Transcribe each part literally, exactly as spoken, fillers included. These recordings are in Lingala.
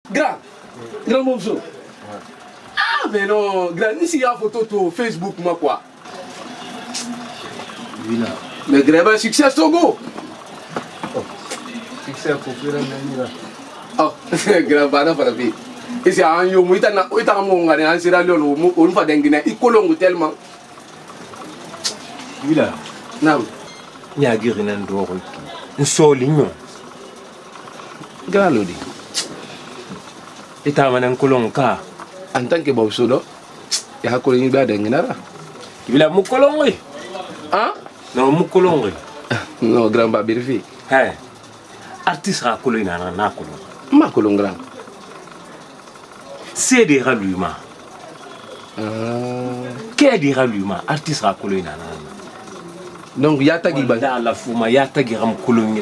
Grand, grand morceau. Ah, mais non, grand, ici il y a photo sur Facebook, moi quoi. Oui, là. Mais grand, succès Togo. Oh, succès pour faire un ami. Oh, grand, bana para vie. Ici, un yo, moi, t'as na, t'as mon gars, un Sierra Leone, on va denguiner, il colonge tellement. Oui, là. Non. Il y a guéri un droit. Un solignon. Grand, Lodi. Et t'as un colon car. En tant que Bob Sodo, il y a un colon qui va denguiner. Il a mon colon, oui. Hein? Non, mon colon, oui. Non, grand, pas vérifié. Hein? Artiste à colon, n'a pas colon. Ma colon grand. C'est des ralluements. Ah. Qu'est-ce des ralluements? Artiste à colon, n'a pas. Donc, il y a ta guiba. Dans la fouma, il y a ta guiram colon.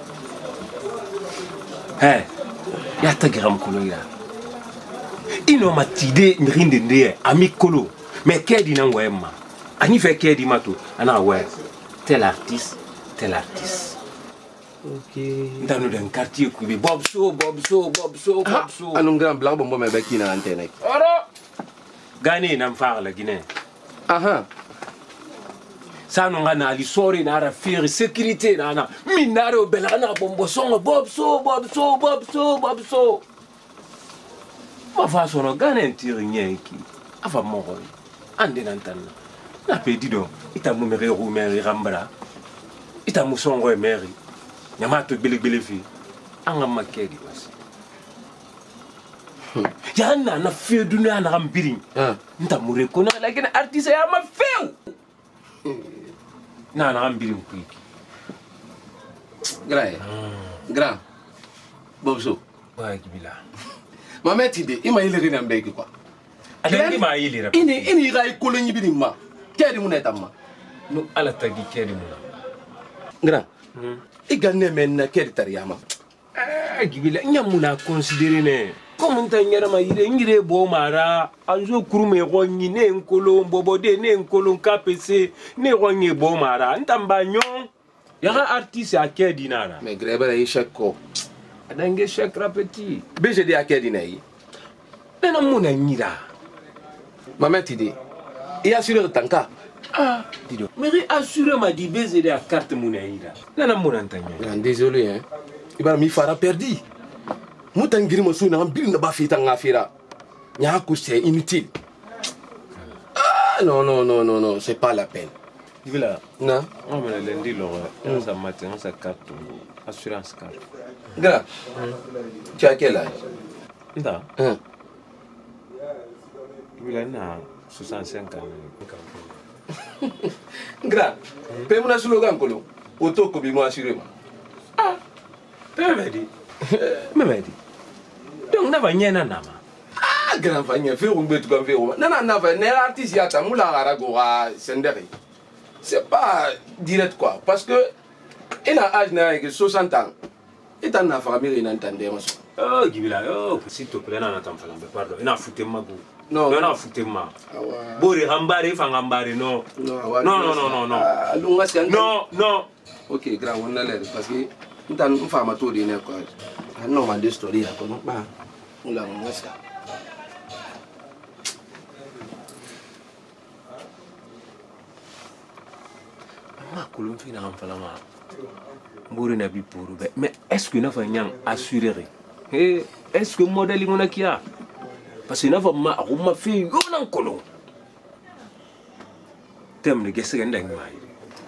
Hein? Il y a ta guiram colon. Il n'a pas d'idée, n'rinde n'e, ami colo. Mais qu'est-ce qu'il n'a pas ma? Ani fait qu'est-ce qu'il m'a tout? Ana ouais. Tel artiste, tel artiste. Ok. Dans le quartier, qui Bob So, Bob So, Bob So, Bob So. Ah, un grand blanc, bon, mais avec qui n'a antenne. Alors, Gagné n'a pas la Guinée. Ah ah. Ça n'a pas de sortie, n'a pas de sécurité, n'a pas de minaro, belana, bombo son, Bob So, Bob So, Bob So, Bob So. Ma façon, Gagné tire rien qui. Avant mort, ande n'entend. N'a pas dit donc. Il t'a mouméré ou mère Rambra. Il t'a mousson ou mère. Yamato bele bele fi. Anga makedi was. Ya na na fe dunia na rambiring. Nta mure kona lakini artiste ya ma feu. Na na rambiring ku. Grand. Grand. Bobso. Wa kibila. Mama tide, ima ile rina mbeki kwa. Adani ma ile rap. Ini ini rai kolonyi biring ma. Kedi muneta ma. No ala tagi kedi muna. Grand. I ganne men na kedi tariyama. Ah, kibila nyamuna considérer ne. Comme ta nyara ma ire ngire bo mara, anzo kurume gonyi ne nkolo mbobode ne nkolo kapese ne gonyi bo mara. Ntamba nyon. Yara artiste a kedi nara. Mais greba yi shakko. Adange chèque rapeti. B G D a kedi na yi. Nena muna nyira. Mama tide. I assure tanka. Ah, dido. Mais assuré m'a dit B Z D à carte mounaïda. Nana mounantanya. Grand désolé hein. Ibara mi fara perdu. Moutan giri mo suna mbiri na ba fita ngafira. Nya ko c'est inutile. Ah non non non non non, c'est pas la peine. Dibila. Non. On me lundi lo. On sa matin, on sa carte assurance carte. Grand. Tu as quel âge? Nda. Hein. Dibila na soixante-cinq ans. Grand. Pe muna slogan kolo. Auto ko bi mo assurer ma. Ah. Memedi. Memedi. Donc na va nyena nama. Ah grand fanya fe on betu kan fe o. Nana na va ne artiste ya ta mula gara go ga sendere. C'est pas direct quoi parce que il a âge na que soixante ans. Et t'en as famille in entendé moi. Oh Dibila, oh s'il te plaît na na tamfala pardon. Ina fouté mago. Non, non, non, foutez-moi. Bori Rambari, Fangambari, non. Non, non, non, non, non. Non, non. Ok, grand, on a l'air parce que nous avons une femme à tout dire quoi. Non, ma deux stories là, comment pas. On l'a on ça. Ma colonne fina en falama. Bori na bi pour mais est-ce que na fa nyang assurer? Eh, est-ce que modèle ngona kia? Parce que na va ma ma fait yon en colon. Tem ne gesse ganda ngi mai.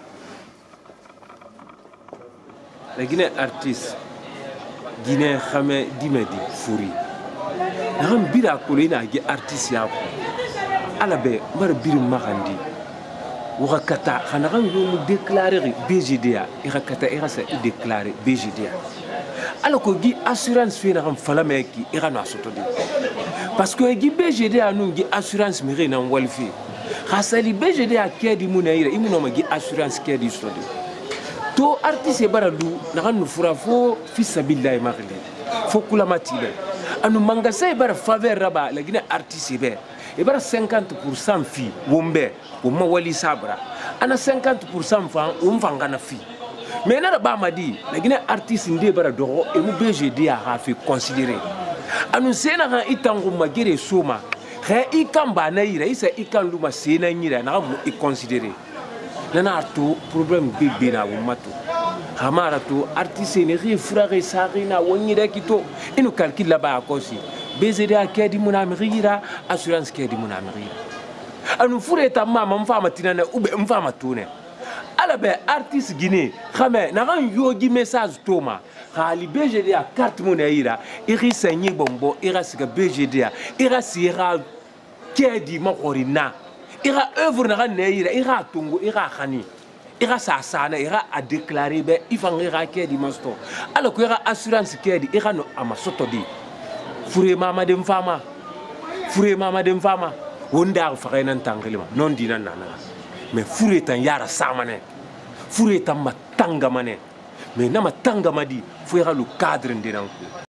La Guinée artiste Guinée xamé dimedi fouri. Na am bira colina gi artiste ya ko. Ala be mar bir maxandi. Wa kata xana xam yo déclarer B G D A, ira kata ira sa déclarer B G D A. Alors que gi assurance fi na xam fala meki ira na soto di. Parce que gi B G D A nous gi assurance mi na walfi. Khasali B G D A kedi munaira imuno ma gi assurance kedi soto. To artiste baradu na kan fura fo fi sabillahi maghli. Fo kula matile. Anu mangasa bara faveur raba la gina artiste be. E bara cinquante pour cent fi wombe womma wali sabra. Ana cinquante pour cent fan womfanga na fi. Mais na ba madi la gina artiste ndé bara do e mu B G D A ha fi considérer. anu sena ga itangu magere soma ga ikamba na ira isa ikan luma sena nyira na mu i considérer nana arto problème bébé na mato hamara to artiste ne ri frère sarina wonyira kito inu calcul là ba akosi bezede akedi munamira assurance kedi munamira anu fureta mama mfama tinana ube mfama tune ala be artiste guiné xamé na ran yogi message toma khali B G D a carte monnaie iri senyi bombo ira siga B G D a ira sira kedi makorina ira œuvre na ran neira ira tungu ira khani ira sasana ira a déclarer be ifangira kedi masto ala ko ira assurance kedi ira no amasoto di fure mama dem fama fure mama dem fama wonda fa nan tangilima non dinan nana mais fure tan yara samane fure tan matanga mane mais na matanga madi fure le cadre ndiranku